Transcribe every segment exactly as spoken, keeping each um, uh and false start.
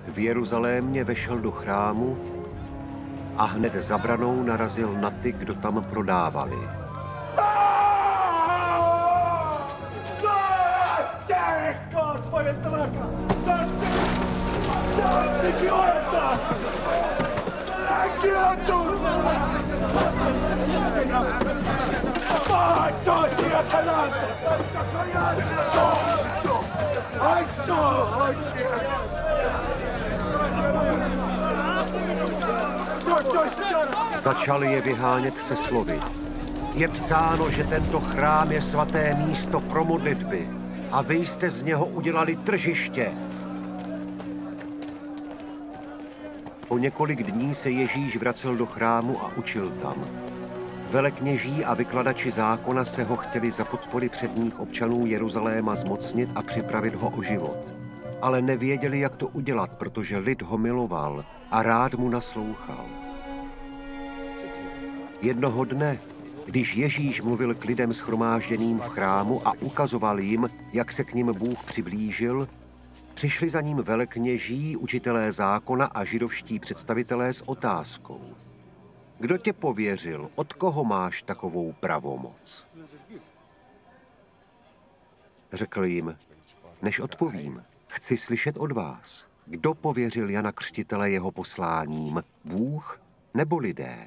V Jeruzalémě vešel do chrámu a hned za branou narazil na ty, kdo tam prodávali. Začal je vyhánět se slovy. Je psáno, že tento chrám je svaté místo pro modlitby a vy jste z něho udělali tržiště. Po několik dní se Ježíš vracel do chrámu a učil tam. Velekněží a vykladači zákona se ho chtěli za podpory předních občanů Jeruzaléma zmocnit a připravit ho o život. Ale nevěděli, jak to udělat, protože lid ho miloval a rád mu naslouchal. Jednoho dne, když Ježíš mluvil k lidem shromážděným v chrámu a ukazoval jim, jak se k nim Bůh přiblížil, přišli za ním velekněží, učitelé zákona a židovští představitelé s otázkou. Kdo tě pověřil, od koho máš takovou pravomoc? Řekl jim, než odpovím, chci slyšet od vás, kdo pověřil Jana Křtitele jeho posláním, Bůh nebo lidé?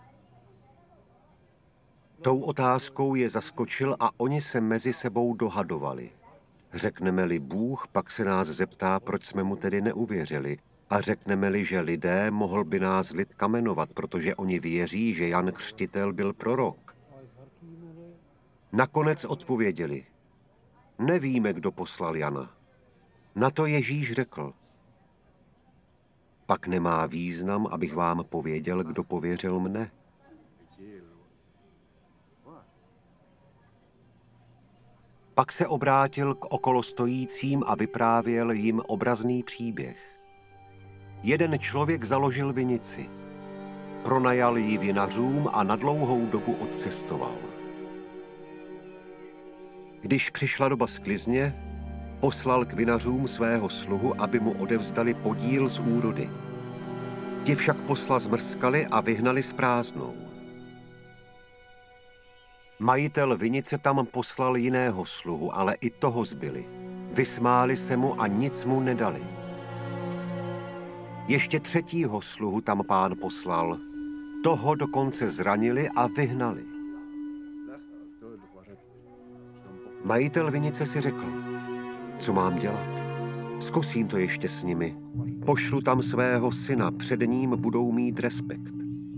Tou otázkou je zaskočil a oni se mezi sebou dohadovali. Řekneme-li Bůh, pak se nás zeptá, proč jsme mu tedy neuvěřili. A řekneme-li, že lidé, mohl by nás lid kamenovat, protože oni věří, že Jan Křtitel byl prorok. Nakonec odpověděli. Nevíme, kdo poslal Jana. Na to Ježíš řekl. Pak nemá význam, abych vám pověděl, kdo pověřil mne. Pak se obrátil k okolostojícím a vyprávěl jim obrazný příběh. Jeden člověk založil vinici. Pronajal ji vinařům a na dlouhou dobu odcestoval. Když přišla doba sklizně, poslal k vinařům svého sluhu, aby mu odevzdali podíl z úrody. Ti však posla zmrskali a vyhnali s prázdnou. Majitel vinice tam poslal jiného sluhu, ale i toho zbyli. Vysmáli se mu a nic mu nedali. Ještě třetího sluhu tam pán poslal. Toho dokonce zranili a vyhnali. Majitel vinice si řekl, co mám dělat? Zkusím to ještě s nimi. Pošlu tam svého syna, před ním budou mít respekt.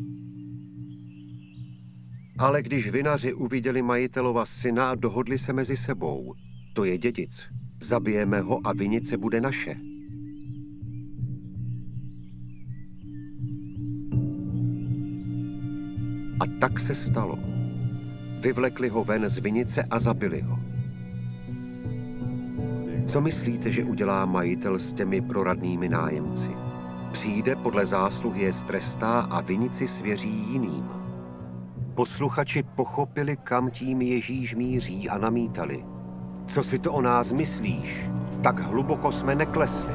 Ale když vinaři uviděli majitelova syna, dohodli se mezi sebou. To je dědic. Zabijeme ho a vinice bude naše. A tak se stalo. Vyvlekli ho ven z vinice a zabili ho. Co myslíte, že udělá majitel s těmi proradnými nájemci? Přijde, podle zásluhy je strestá a vinici svěří jiným. Posluchači pochopili, kam tím Ježíš míří a namítali. Co si to o nás myslíš? Tak hluboko jsme neklesli.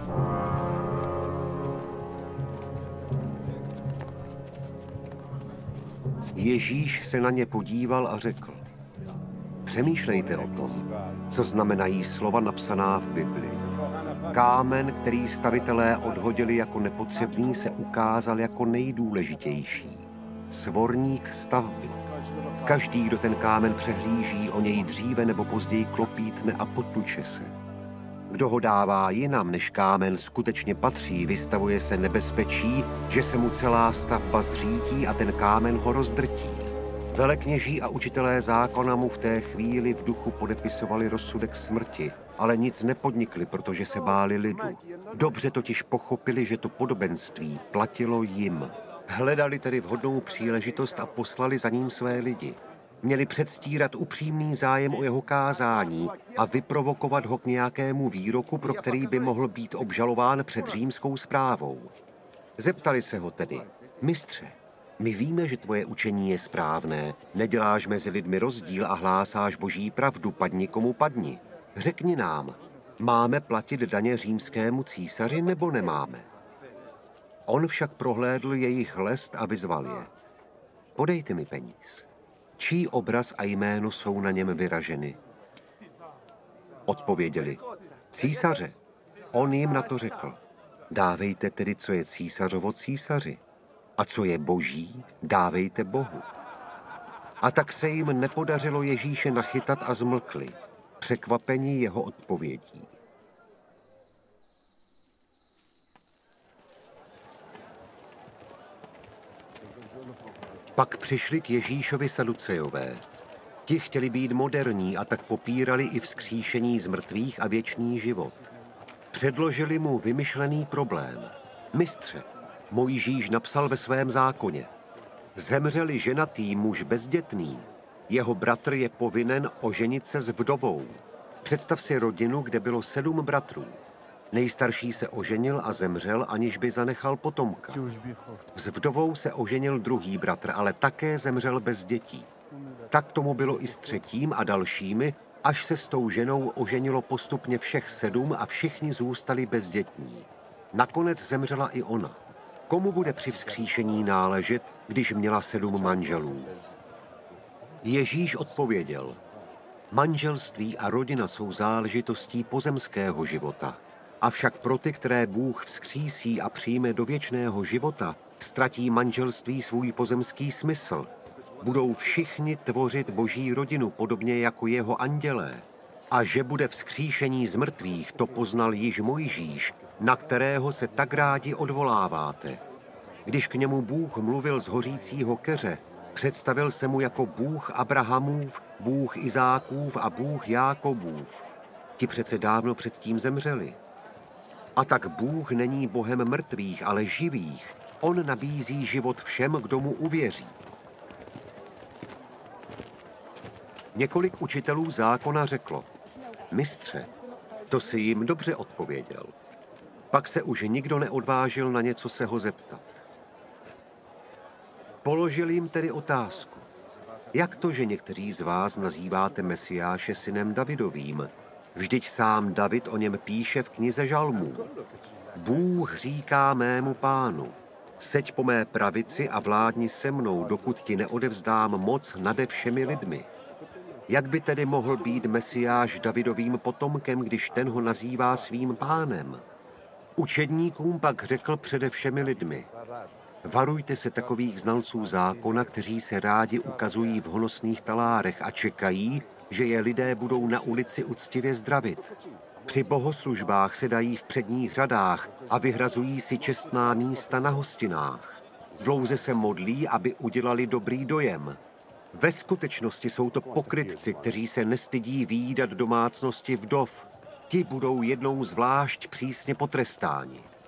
Ježíš se na ně podíval a řekl. Přemýšlejte o tom, co znamenají slova napsaná v Bibli. Kámen, který stavitelé odhodili jako nepotřebný, se ukázal jako nejdůležitější. Svorník stavby. Každý, kdo ten kámen přehlíží, o něj dříve nebo později klopítne a potluče se. Kdo ho dává jinam, než kámen skutečně patří, vystavuje se nebezpečí, že se mu celá stavba zřítí a ten kámen ho rozdrtí. Velekněží a učitelé zákona mu v té chvíli v duchu podepisovali rozsudek smrti, ale nic nepodnikli, protože se báli lidu. Dobře totiž pochopili, že to podobenství platilo jim. Hledali tedy vhodnou příležitost a poslali za ním své lidi. Měli předstírat upřímný zájem o jeho kázání a vyprovokovat ho k nějakému výroku, pro který by mohl být obžalován před římskou správou. Zeptali se ho tedy, mistře, my víme, že tvoje učení je správné, neděláš mezi lidmi rozdíl a hlásáš boží pravdu, padni komu padni. Řekni nám, Máme platit daně římskému císaři nebo nemáme? On však prohlédl jejich lest a vyzval je. Podejte mi peníz. Čí obraz a jméno jsou na něm vyraženy? Odpověděli. Císaře. On jim na to řekl. Dávejte tedy, co je císařovo císaři. A co je boží, dávejte Bohu. A tak se jim nepodařilo Ježíše nachytat a zmlkli, překvapení jeho odpovědí. Pak přišli k Ježíšovi Saducejové. Ti chtěli být moderní a tak popírali i vzkříšení z mrtvých a věčný život. Předložili mu vymyšlený problém. Mistře, Mojžíš napsal ve svém zákoně. Zemřeli ženatý muž bezdětný, jeho bratr je povinen oženit se s vdovou. Představ si rodinu, kde bylo sedm bratrů. Nejstarší se oženil a zemřel, aniž by zanechal potomka. S vdovou se oženil druhý bratr, ale také zemřel bez dětí. Tak tomu bylo i s třetím a dalšími, až se s tou ženou oženilo postupně všech sedm a všichni zůstali bezdětní. Nakonec zemřela i ona. Komu bude při vzkříšení náležet, když měla sedm manželů? Ježíš odpověděl. Manželství a rodina jsou záležitostí pozemského života. Avšak pro ty, které Bůh vzkřísí a přijme do věčného života, ztratí manželství svůj pozemský smysl. Budou všichni tvořit boží rodinu podobně jako jeho andělé. A že bude vzkříšení z mrtvých, to poznal již Mojžíš, na kterého se tak rádi odvoláváte. Když k němu Bůh mluvil z hořícího keře, představil se mu jako Bůh Abrahamův, Bůh Izákův a Bůh Jákobův. Ti přece dávno předtím zemřeli. A tak Bůh není Bohem mrtvých, ale živých. On nabízí život všem, kdo mu uvěří. Několik učitelů zákona řeklo, mistře, to si jim dobře odpověděl. Pak se už nikdo neodvážil na něco se ho zeptat. Položil jim tedy otázku. Jak to, že někteří z vás nazýváte Mesiáše synem Davidovým? Vždyť sám David o něm píše v knize Žalmů. Bůh říká mému pánu, seď po mé pravici a vládni se mnou, dokud ti neodevzdám moc nade všemi lidmi. Jak by tedy mohl být Mesiáš Davidovým potomkem, když ten ho nazývá svým pánem? Učedníkům pak řekl přede všemi lidmi. Varujte se takových znalců zákona, kteří se rádi ukazují v honosných talárech a čekají, že je lidé budou na ulici uctivě zdravit. Při bohoslužbách se dají v předních řadách a vyhrazují si čestná místa na hostinách. Dlouze se modlí, aby udělali dobrý dojem. Ve skutečnosti jsou to pokrytci, kteří se nestydí vyjídat domácnosti vdov. Ti budou jednou zvlášť přísně potrestáni.